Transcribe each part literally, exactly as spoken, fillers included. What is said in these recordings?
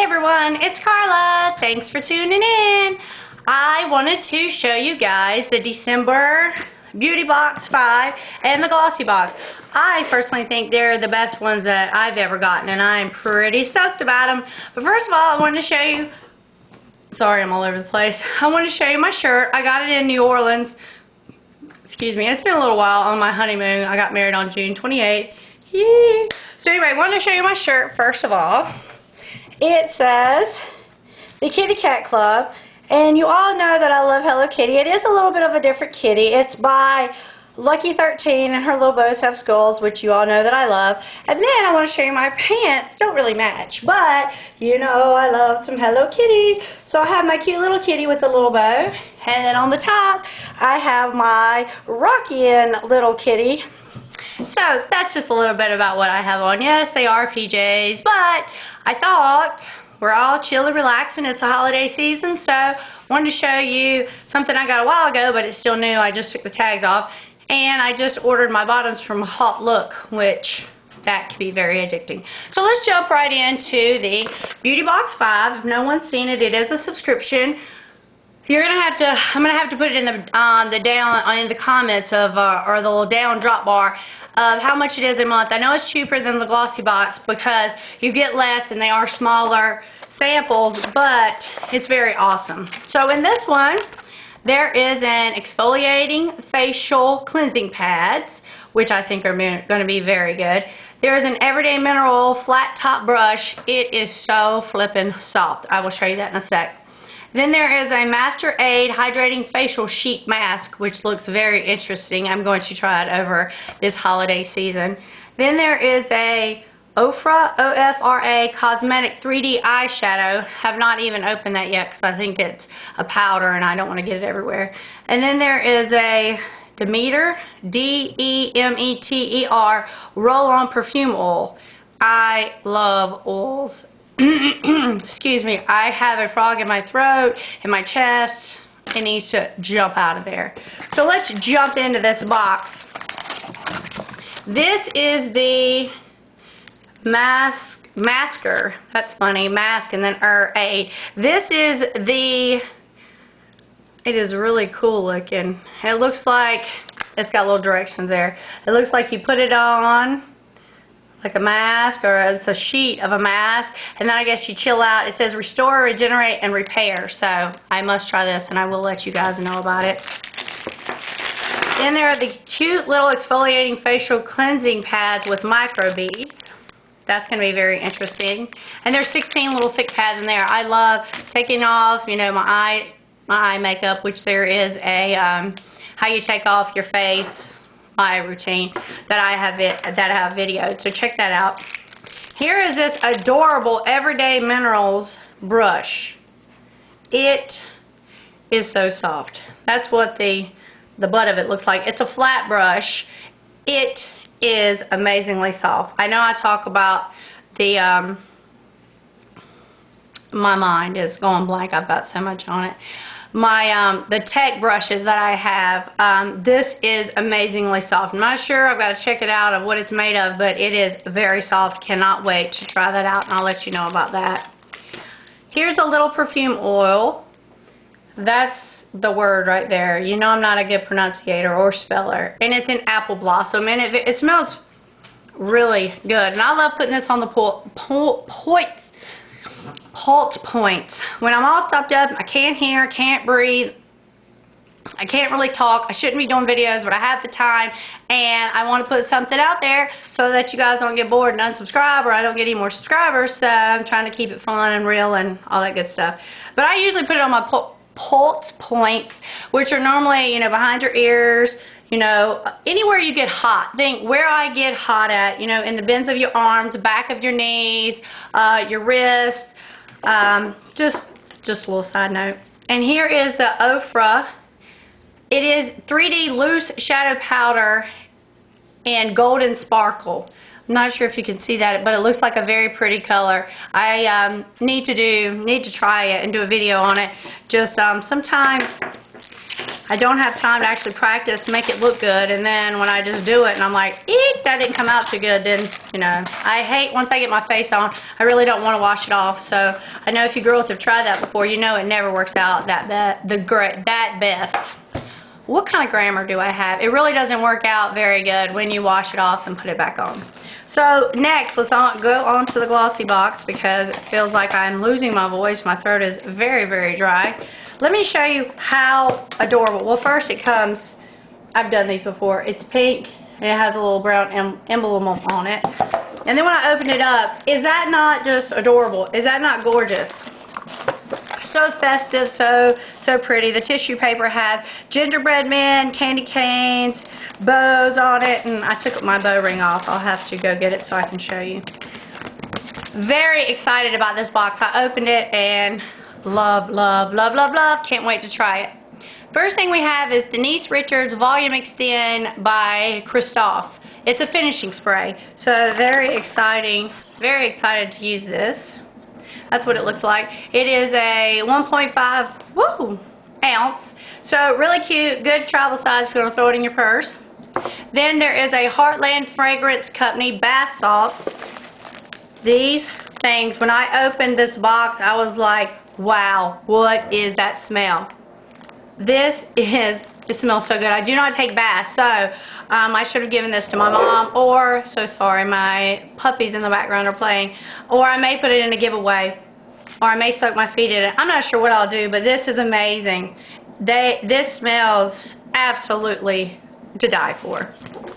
everyone, it's Carla. Thanks for tuning in. I wanted to show you guys the December Beauty Box five and the Glossy Box. I personally think they're the best ones that I've ever gotten, and I'm pretty stoked about them. But first of all, I wanted to show you, sorry I'm all over the place, I wanted to show you my shirt. I got it in New Orleans. Excuse me, it's been a little while on my honeymoon. I got married on June twenty-eighth. Yay. So anyway, I wanted to show you my shirt first of all. It says the Kitty Cat Club, and you all know that I love Hello Kitty. It is a little bit of a different kitty. It's by Lucky thirteen, and her little bows have skulls, which you all know that I love. And then I want to show you my pants. Don't really match, but you know I love some Hello Kitty. So I have my cute little kitty with a little bow, and then on the top I have my Rockin' little kitty. So that's just a little bit about what I have on. Yes, they are P Js, but I thought we're all chill and relaxed, and it's a holiday season, so I wanted to show you something I got a while ago, but it's still new. I just took the tags off, and I just ordered my bottoms from Hot Look, which that can be very addicting. So let's jump right into the Beauty Box five. If no one's seen it, it is a subscription. You're gonna have to. I'm gonna have to put it in the um, the down in the comments of uh, or the little down drop bar of how much it is a month. I know it's cheaper than the Glossy Box because you get less and they are smaller samples, but it's very awesome. So in this one, there is an exfoliating facial cleansing pads, which I think are going to be very good. There is an Everyday Mineral flat top brush. It is so flippin' soft. I will show you that in a sec. Then there is a Master Aid Hydrating Facial Sheet Mask, which looks very interesting. I'm going to try it over this holiday season. Then there is a Ofra, O F R A Cosmetic three D Eyeshadow. Have not even opened that yet because I think it's a powder and I don't want to get it everywhere. And then there is a Demeter, D E M E T E R, Roll-On Perfume Oil. I love oils. Excuse me, I have a frog in my throat, in my chest. It needs to jump out of there. So let's jump into this box. This is the mask, masker. That's funny, mask and then er, a. This is the, it is really cool looking. It looks like, it's got little directions there. It looks like you put it on like a mask, or it's a sheet of a mask, and then I guess you chill out. It says restore, regenerate, and repair, so I must try this, and I will let you guys know about it. Then there are the cute little exfoliating facial cleansing pads with micro beads. That's going to be very interesting. And there's sixteen little thick pads in there. I love taking off, you know, my eye, my eye makeup, which there is a um, how you take off your face, my routine that I have it that I have videoed, so check that out. Here is this adorable Everyday Minerals brush. It is so soft. That's what the the butt of it looks like. It's a flat brush. It is amazingly soft. I know I talk about the um, my mind is going blank. I've got so much on it. My um, the tech brushes that I have, um, this is amazingly soft. I'm not sure, I've got to check it out of what it's made of, but it is very soft. Cannot wait to try that out, and I'll let you know about that. Here's a little perfume oil. That's the word right there. You know I'm not a good pronunciator or speller. And it's in Apple Blossom, and it, it smells really good. And I love putting this on the po po points. Pulse points. When I'm all stuffed up, I can't hear, can't breathe, I can't really talk, I shouldn't be doing videos, but I have the time, and I want to put something out there so that you guys don't get bored and unsubscribe, or I don't get any more subscribers, so I'm trying to keep it fun and real and all that good stuff. But I usually put it on my pulse points, which are normally, you know, behind your ears, you know, anywhere you get hot. Think where I get hot at, you know, in the bends of your arms, the back of your knees, uh, your wrists, um, just, just a little side note. And here is the Ofra. It is three D loose shadow powder and golden sparkle. I'm not sure if you can see that, but it looks like a very pretty color. I um, need to do, need to try it and do a video on it. Just um, sometimes I don't have time to actually practice, make it look good, and then when I just do it and I'm like, eek, that didn't come out too good, then, you know, I hate, once I get my face on, I really don't want to wash it off. So I know if you girls have tried that before, you know it never works out that, that, the great, that best. What kind of grammar do I have? It really doesn't work out very good when you wash it off and put it back on. So next, let's on, go on to the Glossy Box because it feels like I'm losing my voice. My throat is very, very dry. Let me show you how adorable. Well, first it comes, I've done these before. It's pink and it has a little brown em emblem on it. And then when I open it up, is that not just adorable? Is that not gorgeous? So festive, so so pretty. The tissue paper has gingerbread men, candy canes, bows on it, and I took my bow ring off. I'll have to go get it so I can show you. Very excited about this box. I opened it and love, love, love, love, love. Can't wait to try it. First thing we have is Denise Richards Volume Extend by Christophe. It's a finishing spray, so very exciting. Very excited to use this. That's what it looks like. It is a one point five woo, ounce. So really cute, good travel size if you want to throw it in your purse. Then there is a Heartland Fragrance Company bath salts. These things, when I opened this box, I was like, wow, what is that smell? This is, it smells so good. I do not take baths, so um, I should have given this to my mom, or, so sorry, my puppies in the background are playing, or I may put it in a giveaway, or I may soak my feet in it. I'm not sure what I'll do, but this is amazing. They, this smells absolutely to die for.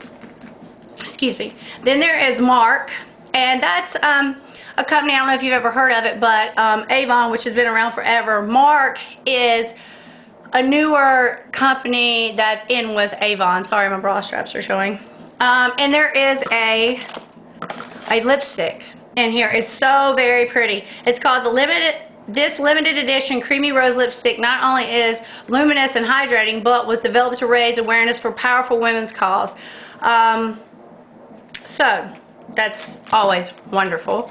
Excuse me. Then there is Mark, and that's um, a company, I don't know if you've ever heard of it, but um, Avon, which has been around forever. Mark is a newer company that's in with Avon. Sorry, my bra straps are showing. Um, and there is a a lipstick in here. It's so very pretty. It's called the limited this limited edition creamy rose lipstick. Not only is luminous and hydrating, but was developed to raise awareness for powerful women's cause. Um, so that's always wonderful.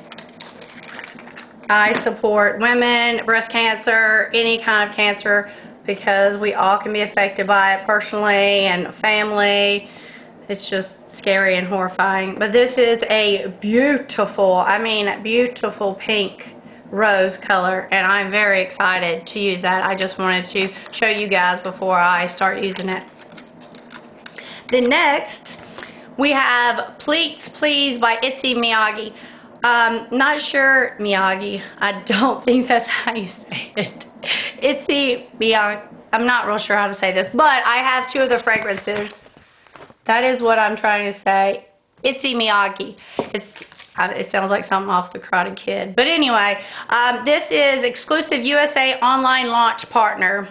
I support women, breast cancer, any kind of cancer, because we all can be affected by it personally and family. It's just scary and horrifying. But this is a beautiful, I mean beautiful pink rose color, and I'm very excited to use that. I just wanted to show you guys before I start using it. Then next, we have Pleats Please by Itsy Miyagi. Um, not sure, Miyagi, I don't think that's how you say it. Itsy Miyagi, I'm not real sure how to say this, but I have two of the fragrances. That is what I'm trying to say. Itsy Miyagi. It's, uh, it sounds like something off the Karate Kid. But anyway, um, this is exclusive U S A online launch partner.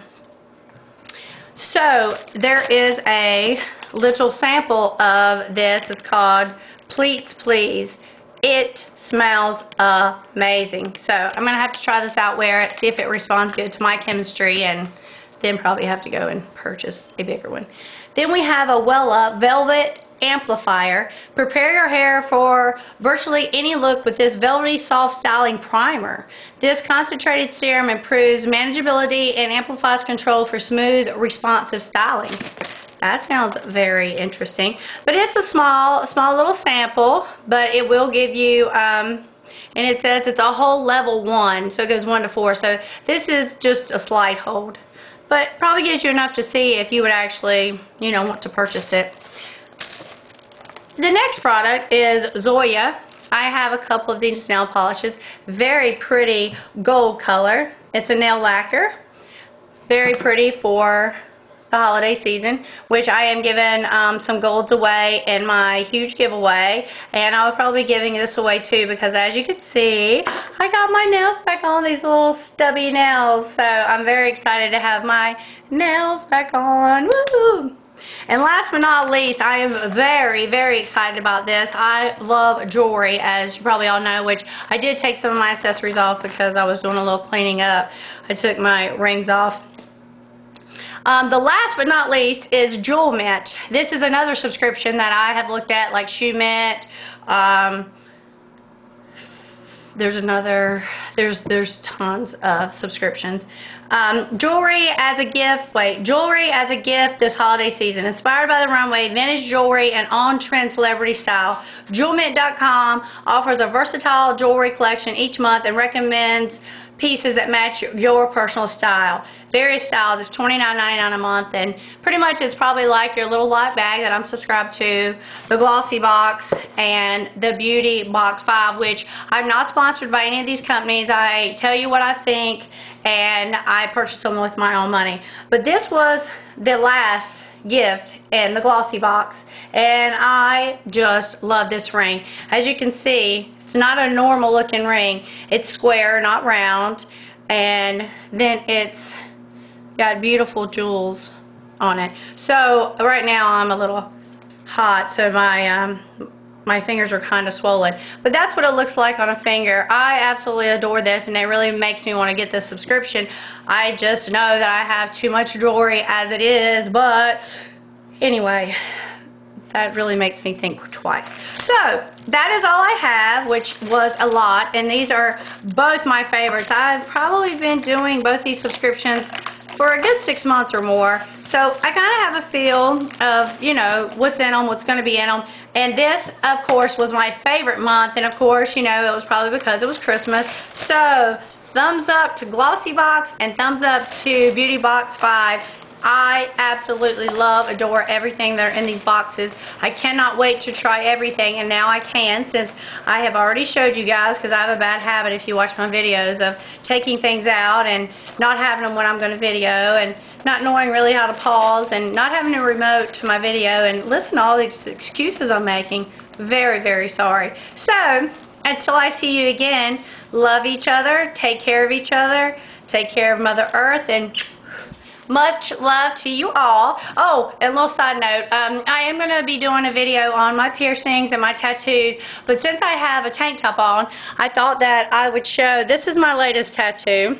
So there is a little sample of this. It's called Pleats Please. It smells amazing. So I'm going to have to try this out, wear it, see if it responds good to my chemistry, and then probably have to go and purchase a bigger one. Then we have a Wella Velvet Amplifier. Prepare your hair for virtually any look with this velvety soft styling primer. This concentrated serum improves manageability and amplifies control for smooth, responsive styling. That sounds very interesting. But it's a small, small little sample, but it will give you, um, and it says it's a whole level one, so it goes one to four. So this is just a slight hold, but probably gives you enough to see if you would actually, you know, want to purchase it. The next product is Zoya. I have a couple of these nail polishes. Very pretty gold color. It's a nail lacquer. Very pretty for the holiday season, which I am giving um, some golds away in my huge giveaway, and I will probably be giving this away too, because as you can see, I got my nails back on, these little stubby nails, so I'm very excited to have my nails back on. Woo! And last but not least, I am very, very excited about this. I love jewelry, as you probably all know, which I did take some of my accessories off because I was doing a little cleaning up. I took my rings off. Um, the last but not least is Jewel Mint. This is another subscription that I have looked at, like Shoe Mint, um, there's another, there's there's tons of subscriptions. Um, jewelry as a gift, wait, jewelry as a gift this holiday season. Inspired by the runway, vintage jewelry and on-trend celebrity style. Jewel Mint dot com offers a versatile jewelry collection each month and recommends pieces that match your, your personal style. Various styles. It's twenty-nine ninety-nine a month, and pretty much it's probably like your little light bag that I'm subscribed to, the Glossy Box, and the Beauty Box five, which I'm not sponsored by any of these companies. I tell you what I think, and I purchase them with my own money. But this was the last gift in the Glossy Box, and I just love this ring. As you can see, it's not a normal looking ring. It's square, not round, and then it's got beautiful jewels on it. So right now I'm a little hot, so my um, my fingers are kind of swollen. But that's what it looks like on a finger. I absolutely adore this, and it really makes me want to get this subscription. I just know that I have too much jewelry as it is, but anyway, that really makes me think twice. So that is all I have, which was a lot, and these are both my favorites. I've probably been doing both these subscriptions for a good six months or more, so I kind of have a feel of, you know, what's in them, what's going to be in them. And this, of course, was my favorite month, and of course, you know, it was probably because it was Christmas. So thumbs up to Glossy Box and thumbs up to Beauty Box five. I absolutely love, adore everything that are in these boxes. I cannot wait to try everything, and now I can, since I have already showed you guys, because I have a bad habit, if you watch my videos, of taking things out and not having them when I'm going to video, and not knowing really how to pause, and not having a remote to my video, and listen to all these excuses I'm making. Very, very sorry. So, until I see you again, love each other, take care of each other, take care of Mother Earth, and much love to you all. Oh, and a little side note, um, I am going to be doing a video on my piercings and my tattoos, but since I have a tank top on, I thought that I would show, this is my latest tattoo.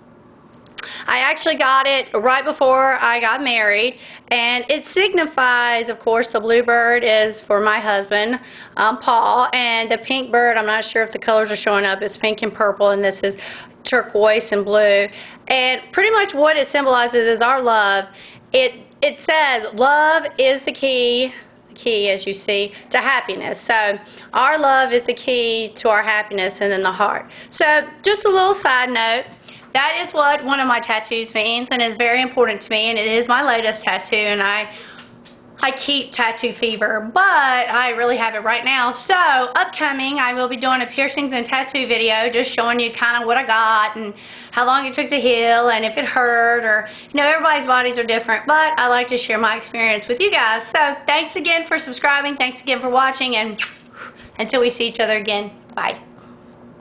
I actually got it right before I got married, and it signifies, of course, the blue bird is for my husband, um, Paul, and the pink bird, I'm not sure if the colors are showing up, it's pink and purple, and this is turquoise and blue. And pretty much what it symbolizes is our love. It, it says love is the key, key as you see, to happiness. So our love is the key to our happiness, and then the heart. So just a little side note. That is what one of my tattoos means, and is very important to me, and it is my latest tattoo, and I I keep tattoo fever, but I really have it right now. So, upcoming, I will be doing a piercings and tattoo video, just showing you kind of what I got, and how long it took to heal, and if it hurt, or, you know, everybody's bodies are different, but I like to share my experience with you guys. So, thanks again for subscribing, thanks again for watching, and until we see each other again, bye.